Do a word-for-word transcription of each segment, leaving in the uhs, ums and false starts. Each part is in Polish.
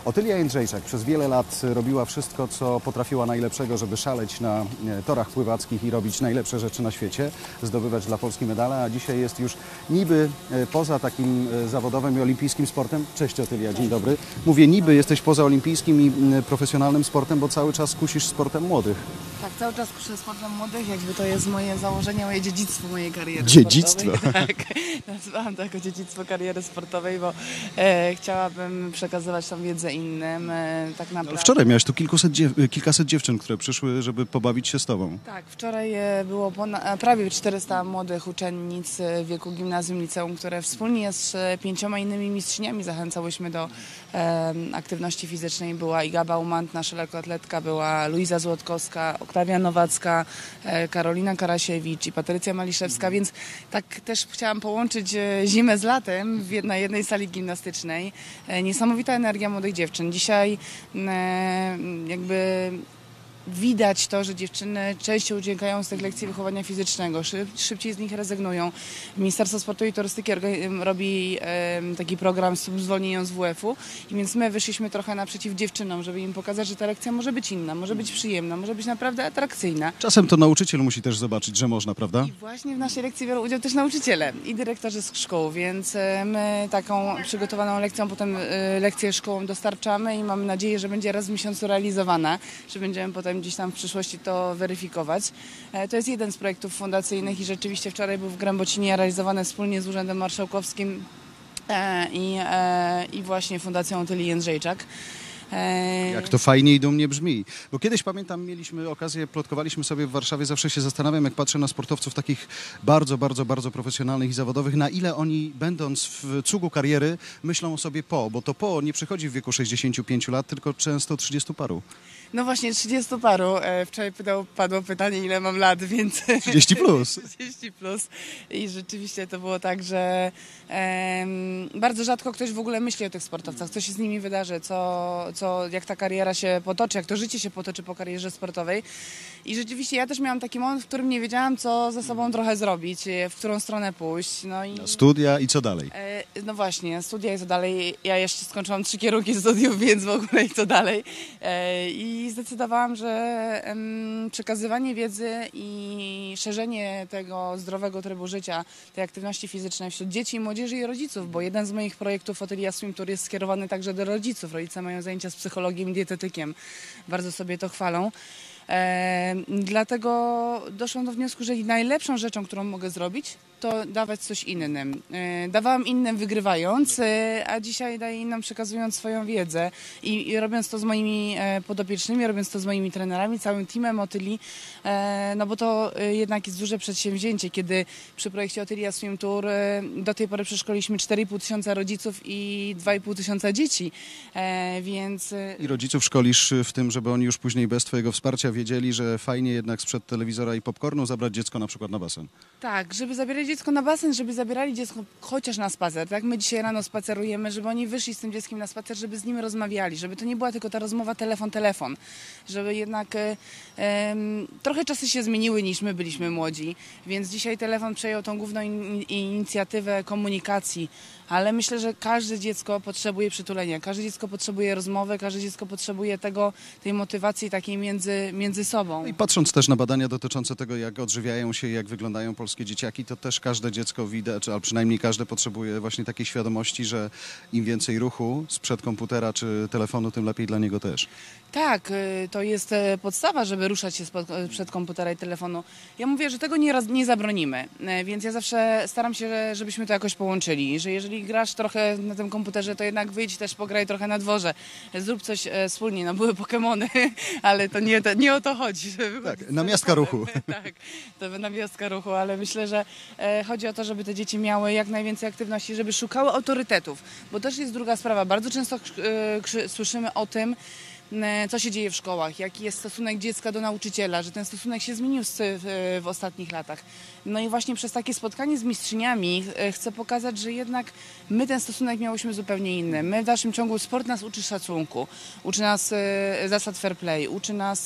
Otylia Jędrzejczak przez wiele lat robiła wszystko, co potrafiła najlepszego, żeby szaleć na torach pływackich i robić najlepsze rzeczy na świecie, zdobywać dla Polski medale, a dzisiaj jest już niby poza takim zawodowym i olimpijskim sportem. Cześć Otylia, dzień dobry. Mówię niby, jesteś poza olimpijskim i profesjonalnym sportem, bo cały czas kusisz sportem młodych. Tak, cały czas kuszę sportem młodych, jakby to jest moje założenie, moje dziedzictwo mojej kariery Dziedzictwo? sportowej. Tak, nazywam to jako dziedzictwo kariery sportowej, bo e, chciałabym przekazywać tą wiedzę innym. E, tak naprawdę. Ale wczoraj miałeś tu kilkuset dziew kilkaset dziewczyn, które przyszły, żeby pobawić się z tobą. Tak, wczoraj e, było ponad, prawie czterysta młodych uczennic w wieku gimnazjum, liceum, które wspólnie z pięcioma innymi mistrzyniami zachęcałyśmy do e, aktywności fizycznej. Była Iga Baumant, nasza lekkoatletka, była Luiza Złotkowska, Oktawia Nowacka, e, Karolina Karasiewicz i Patrycja Maliszewska, więc tak też chciałam połączyć zimę z latem w, na jednej sali gimnastycznej. E, niesamowita energia młodych dziewczyn. Dzisiaj e, jakby widać to, że dziewczyny częściej uciekają z tych lekcji wychowania fizycznego, szyb, szybciej z nich rezygnują. Ministerstwo Sportu i Turystyki robi e, taki program z zwolnieniem z W F-u i więc my wyszliśmy trochę naprzeciw dziewczynom, żeby im pokazać, że ta lekcja może być inna, może być przyjemna, może być naprawdę atrakcyjna. Czasem to nauczyciel musi też zobaczyć, że można, prawda? I właśnie w naszej lekcji biorą udział też nauczyciele i dyrektorzy z szkół, więc my taką przygotowaną lekcją, potem lekcję szkołom dostarczamy i mamy nadzieję, że będzie raz w miesiącu realizowana, że będziemy potem gdzieś tam w przyszłości to weryfikować. To jest jeden z projektów fundacyjnych i rzeczywiście wczoraj był w Grębocinie realizowany wspólnie z Urzędem Marszałkowskim i, i właśnie Fundacją Otylii Jędrzejczak. Jak to fajnie i dumnie brzmi. Bo kiedyś, pamiętam, mieliśmy okazję, plotkowaliśmy sobie w Warszawie, zawsze się zastanawiam, jak patrzę na sportowców takich bardzo, bardzo, bardzo profesjonalnych i zawodowych, na ile oni, będąc w cugu kariery, myślą o sobie po, bo to po nie przychodzi w wieku sześćdziesięciu pięciu lat, tylko często trzydziestu paru. No właśnie, trzydziestu paru. Wczoraj pytał, padło pytanie, ile mam lat, więc... trzydzieści plus. trzydzieści plus. I rzeczywiście to było tak, że em, bardzo rzadko ktoś w ogóle myśli o tych sportowcach, co się z nimi wydarzy, co, co, jak ta kariera się potoczy, jak to życie się potoczy po karierze sportowej. I rzeczywiście ja też miałam taki moment, w którym nie wiedziałam, co ze sobą trochę zrobić, w którą stronę pójść. No i, studia i co dalej? E, no właśnie, studia i co dalej. Ja jeszcze skończyłam trzy kierunki studiów, więc w ogóle i co dalej. E, I zdecydowałam, że em, przekazywanie wiedzy i szerzenie tego zdrowego trybu życia, tej aktywności fizycznej wśród dzieci, młodzieży i rodziców, bo jeden z moich projektów Otylia Swim Tour jest skierowany także do rodziców. Rodzice mają zajęcia z psychologiem i dietetykiem. Bardzo sobie to chwalą. E, dlatego doszłam do wniosku, że najlepszą rzeczą, którą mogę zrobić, to dawać coś innym. E, dawałam innym wygrywając, e, a dzisiaj daję innym przekazując swoją wiedzę i, i robiąc to z moimi e, podopiecznymi, robiąc to z moimi trenerami, całym teamem Otyli, e, no bo to e, jednak jest duże przedsięwzięcie, kiedy przy projekcie Otylia Swim Tour e, do tej pory przeszkoliliśmy cztery i pół tysiąca rodziców i dwa i pół tysiąca dzieci, e, więc... E, I rodziców szkolisz w tym, żeby oni już później bez twojego wsparcia wiedzieli, że fajnie jednak sprzed telewizora i popcornu zabrać dziecko na przykład na basen. Tak, żeby zabierać dziecko na basen, żeby zabierali dziecko chociaż na spacer. Tak, my dzisiaj rano spacerujemy, żeby oni wyszli z tym dzieckiem na spacer, żeby z nim rozmawiali, żeby to nie była tylko ta rozmowa telefon, telefon, żeby jednak e, e, trochę czasy się zmieniły niż my byliśmy młodzi, więc dzisiaj telefon przejął tą główną in, inicjatywę komunikacji, ale myślę, że każde dziecko potrzebuje przytulenia, każde dziecko potrzebuje rozmowy, każde dziecko potrzebuje tego, tej motywacji takiej między, między sobą. I patrząc też na badania dotyczące tego, jak odżywiają się, jak wyglądają polskie dzieciaki, to też każde dziecko widać, albo przynajmniej każde potrzebuje właśnie takiej świadomości, że im więcej ruchu sprzed komputera czy telefonu, tym lepiej dla niego też. Tak, to jest podstawa, żeby ruszać się spod, przed komputera i telefonu. Ja mówię, że tego nie, nie zabronimy, więc ja zawsze staram się, żebyśmy to jakoś połączyli, że jeżeli grasz trochę na tym komputerze, to jednak wyjdź też, pograj trochę na dworze, zrób coś wspólnie, no były Pokemony, ale to nie, to nie o to chodzi. Żeby tak, namiastka ruchu. Tak, to namiastka ruchu, ale myślę, że chodzi o to, żeby te dzieci miały jak najwięcej aktywności, żeby szukały autorytetów, bo też jest druga sprawa, bardzo często słyszymy o tym, co się dzieje w szkołach, jaki jest stosunek dziecka do nauczyciela, że ten stosunek się zmienił w, w ostatnich latach. No i właśnie przez takie spotkanie z mistrzyniami chcę pokazać, że jednak my ten stosunek miałyśmy zupełnie inny. My w dalszym ciągu sport nas uczy szacunku, uczy nas zasad fair play, uczy nas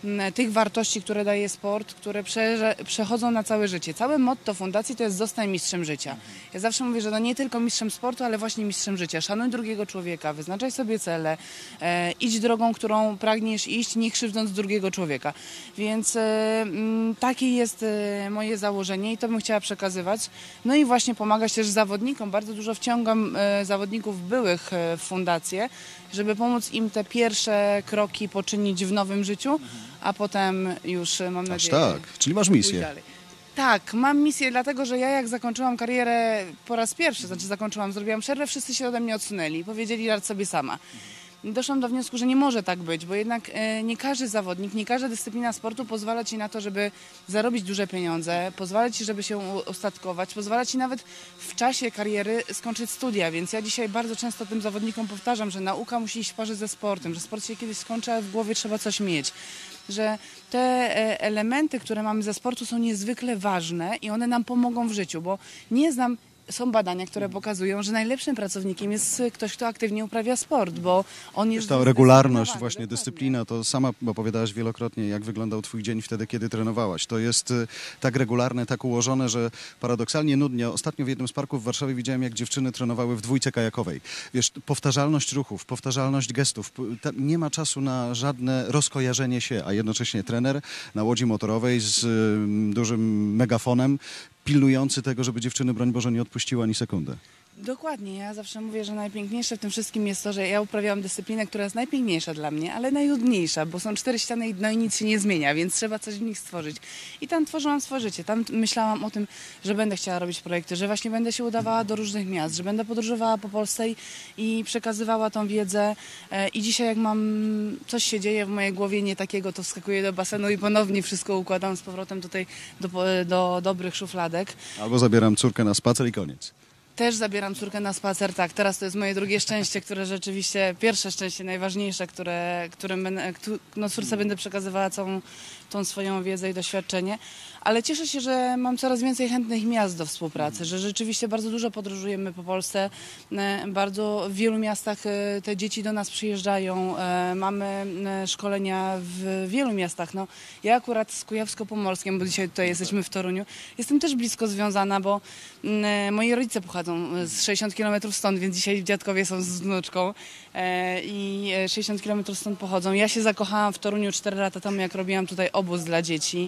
m, tych wartości, które daje sport, które prze, przechodzą na całe życie. Całe motto fundacji to jest zostań mistrzem życia. Ja zawsze mówię, że no nie tylko mistrzem sportu, ale właśnie mistrzem życia. Szanuj drugiego człowieka, wyznaczaj sobie cele, e, idź drogą, którą pragniesz iść, nie krzywdząc drugiego człowieka. Więc e, m, takie jest e, moje założenie i to bym chciała przekazywać. No i właśnie pomagać też zawodnikom. Bardzo dużo wciągam e, zawodników byłych e, w fundację, żeby pomóc im te pierwsze kroki poczynić w nowym życiu, a potem już e, mam Aż nadzieję... tak, czyli masz pójść misję. dalej. Tak, mam misję, dlatego że ja jak zakończyłam karierę po raz pierwszy, znaczy zakończyłam, zrobiłam przerwę, wszyscy się ode mnie odsunęli, powiedzieli radź sobie sama. Doszłam do wniosku, że nie może tak być, bo jednak e, nie każdy zawodnik, nie każda dyscyplina sportu pozwala ci na to, żeby zarobić duże pieniądze, pozwala ci, żeby się ustatkować, pozwala ci nawet w czasie kariery skończyć studia, więc ja dzisiaj bardzo często tym zawodnikom powtarzam, że nauka musi iść w parze ze sportem, że sport się kiedyś skończy, a w głowie trzeba coś mieć. Że te e, elementy, które mamy ze sportu są niezwykle ważne i one nam pomogą w życiu, bo nie znam są badania, które pokazują, że najlepszym pracownikiem jest ktoś, kto aktywnie uprawia sport, bo on jest... Ta regularność, zdyscyplinowany, właśnie dokładnie. dyscyplina, to sama opowiadałaś wielokrotnie, jak wyglądał twój dzień wtedy, kiedy trenowałaś. To jest y, tak regularne, tak ułożone, że paradoksalnie nudnie. Ostatnio w jednym z parków w Warszawie widziałem, jak dziewczyny trenowały w dwójce kajakowej. Wiesz, powtarzalność ruchów, powtarzalność gestów. P- ta- Nie ma czasu na żadne rozkojarzenie się, a jednocześnie trener na łodzi motorowej z y, dużym megafonem, pilnujący tego, żeby dziewczyny, broń Boże, nie odpuściły ani sekundę. Dokładnie. Ja zawsze mówię, że najpiękniejsze w tym wszystkim jest to, że ja uprawiałam dyscyplinę, która jest najpiękniejsza dla mnie, ale najnudniejsza, bo są cztery ściany i dno i nic się nie zmienia, więc trzeba coś w nich stworzyć. I tam tworzyłam swoje życie. Tam myślałam o tym, że będę chciała robić projekty, że właśnie będę się udawała do różnych miast, że będę podróżowała po Polsce i, i przekazywała tą wiedzę. E, I dzisiaj jak mam, coś się dzieje w mojej głowie nie takiego, to wskakuję do basenu i ponownie wszystko układam z powrotem tutaj do, do dobrych szufladek. Albo zabieram córkę na spacer i koniec. Też zabieram córkę na spacer, tak. Teraz to jest moje drugie szczęście, które rzeczywiście, pierwsze szczęście, najważniejsze, które, którym będę, któ- no córce będę przekazywała całą tą swoją wiedzę i doświadczenie. Ale cieszę się, że mam coraz więcej chętnych miast do współpracy, że rzeczywiście bardzo dużo podróżujemy po Polsce. E, Bardzo w wielu miastach e, te dzieci do nas przyjeżdżają. E, Mamy e, szkolenia w wielu miastach. No, ja akurat z Kujawsko-Pomorskiem, bo dzisiaj tutaj jesteśmy w Toruniu, jestem też blisko związana, bo e, moi rodzice pochodzą z sześćdziesiąt kilometrów stąd, więc dzisiaj dziadkowie są z wnuczką e, i sześćdziesiąt kilometrów stąd pochodzą. Ja się zakochałam w Toruniu cztery lata temu, jak robiłam tutaj obóz dla dzieci,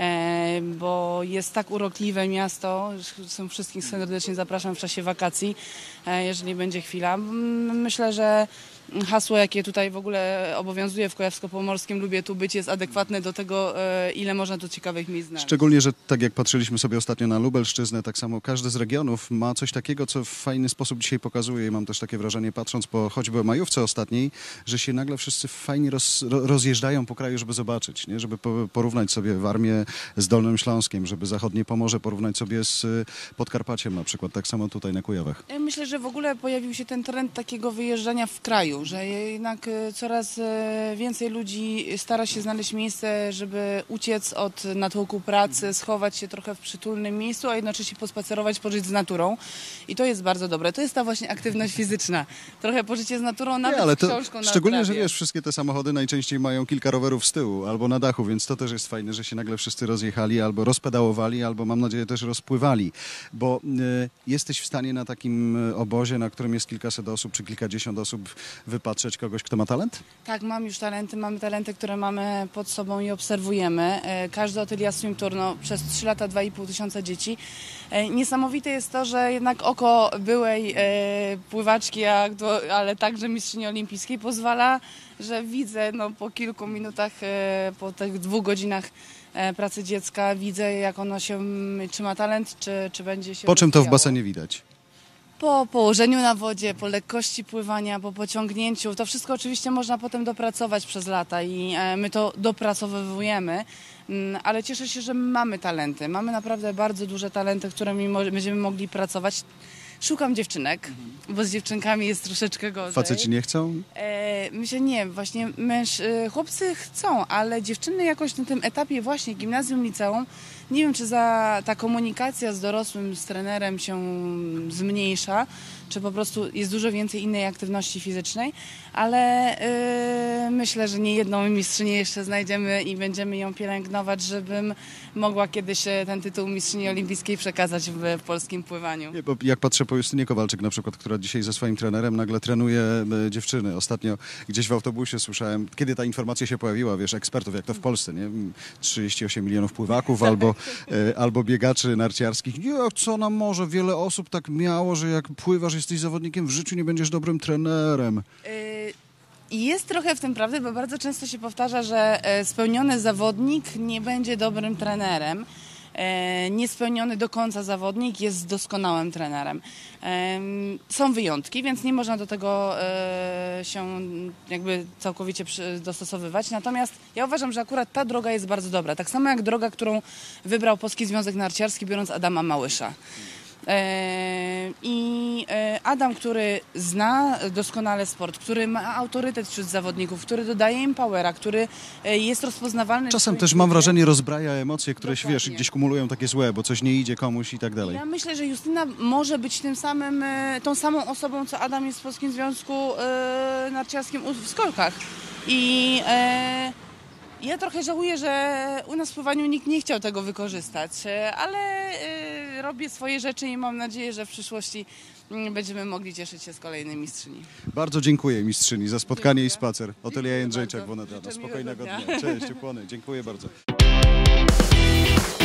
e, bo jest tak urokliwe miasto. Zresztą wszystkich serdecznie zapraszam w czasie wakacji, e, jeżeli będzie chwila. M- Myślę, że hasło, jakie tutaj w ogóle obowiązuje w Kujawsko-Pomorskim, lubię tu być, jest adekwatne do tego, e, ile można tu ciekawych miejsc znaleźć. Szczególnie, że tak jak patrzyliśmy sobie ostatnio na Lubelszczyznę, tak samo każdy z regionów ma coś takiego, co w fajny sposób dzisiaj pokazuje i mam też takie wrażenie, patrząc po choćby majówce ostatniej, że się nagle wszyscy fajnie roz, ro- rozjeżdżają po kraju, żeby zobaczyć, nie? Żeby po, porównać sobie Warmię z Dolnym Śląskiem, żeby zachodnie Pomorze porównać sobie z y, Podkarpaciem na przykład, tak samo tutaj na Kujawach. Ja myślę, że w ogóle pojawił się ten trend takiego wyjeżdżania w kraju, że jednak e, coraz e, więcej ludzi stara się znaleźć miejsce, żeby uciec od natłoku pracy, schować się trochę w przytulnym miejscu, a jednocześnie pospacerować, pożyć z naturą. I to jest bardzo dobre. To jest ta właśnie aktywność fizyczna. Trochę pożycie z naturą, nawet Nie, ale z to książką na szczególnie, że trawie. wiesz, wszystkie te samochody najczęściej mają kilka rowerów z tyłu albo na dachu, więc to też jest fajne, że się nagle wszyscy rozjechali albo rozpedałowali, albo mam nadzieję też rozpływali, bo y, jesteś w stanie na takim y, obozie, na którym jest kilkaset osób czy kilkadziesiąt osób, wypatrzeć kogoś, kto ma talent? Tak, mam już talenty, mamy talenty, które mamy pod sobą i obserwujemy. E, Każdy Atelier Swim Tour, no, przez trzy lata dwa i pół tysiąca dzieci. E, Niesamowite jest to, że jednak oko byłej e, pływaczki, a, aktu- ale także mistrzyni olimpijskiej pozwala, że widzę no, po kilku minutach, e, po tych dwóch godzinach e, pracy dziecka, widzę jak ono się, mm, czy ma talent, czy, czy będzie się Po czym to w rozwijało. basenie widać? Po położeniu na wodzie, po lekkości pływania, po pociągnięciu. To wszystko oczywiście można potem dopracować przez lata i e, my to dopracowujemy, Mm, ale cieszę się, że mamy talenty. Mamy naprawdę bardzo duże talenty, którymi mo- będziemy mogli pracować. Szukam dziewczynek, bo z dziewczynkami jest troszeczkę gorzej. Faceci nie chcą? E, myślę, nie, właśnie męż, e, chłopcy chcą, ale dziewczyny jakoś na tym etapie właśnie gimnazjum, liceum, nie wiem, czy za ta komunikacja z dorosłym, z trenerem się zmniejsza, czy po prostu jest dużo więcej innej aktywności fizycznej, ale yy, myślę, że nie jedną mistrzynię jeszcze znajdziemy i będziemy ją pielęgnować, żebym mogła kiedyś e, ten tytuł mistrzyni olimpijskiej przekazać w, w polskim pływaniu. Nie, bo jak patrzę po Justynie Kowalczyk na przykład, która dzisiaj ze swoim trenerem nagle trenuje e, dziewczyny. Ostatnio gdzieś w autobusie słyszałem, kiedy ta informacja się pojawiła, wiesz, ekspertów, jak to w Polsce, nie? trzydzieści osiem milionów pływaków albo, e, albo biegaczy narciarskich. Nie, co nam może? Wiele osób tak miało, że jak pływasz, jesteś zawodnikiem, w życiu nie będziesz dobrym trenerem. Y, I jest trochę w tym prawdy, bo bardzo często się powtarza, że e, spełniony zawodnik nie będzie dobrym trenerem. E, Niespełniony do końca zawodnik jest doskonałym trenerem. E, Są wyjątki, więc nie można do tego e, się jakby całkowicie przy- dostosowywać. Natomiast ja uważam, że akurat ta droga jest bardzo dobra. Tak samo jak droga, którą wybrał Polski Związek Narciarski, biorąc Adama Małysza. E, I e, Adam, który zna doskonale sport, który ma autorytet wśród zawodników, który dodaje im powera, który e, jest rozpoznawalny. Czasem w też swoim mam klubie. wrażenie rozbraja emocje, które się, wiesz, Dokładnie. gdzieś kumulują takie złe, bo coś nie idzie komuś i tak dalej. Ja myślę, że Justyna może być tym samym, e, tą samą osobą, co Adam jest w Polskim Związku e, Narciarskim u- w skolkach. I e, ja trochę żałuję, że u nas w pływaniu nikt nie chciał tego wykorzystać, e, ale e, robię swoje rzeczy i mam nadzieję, że w przyszłości mm, będziemy mogli cieszyć się z kolejnej mistrzyni. Bardzo dziękuję mistrzyni za spotkanie i Dziękuję. spacer. Otelia Dziękuję Jędrzejczak, bardzo. Wonetrada. Życzę Spokojnego miłego dnia. dnia. Cześć, ukłony. Dziękuję bardzo.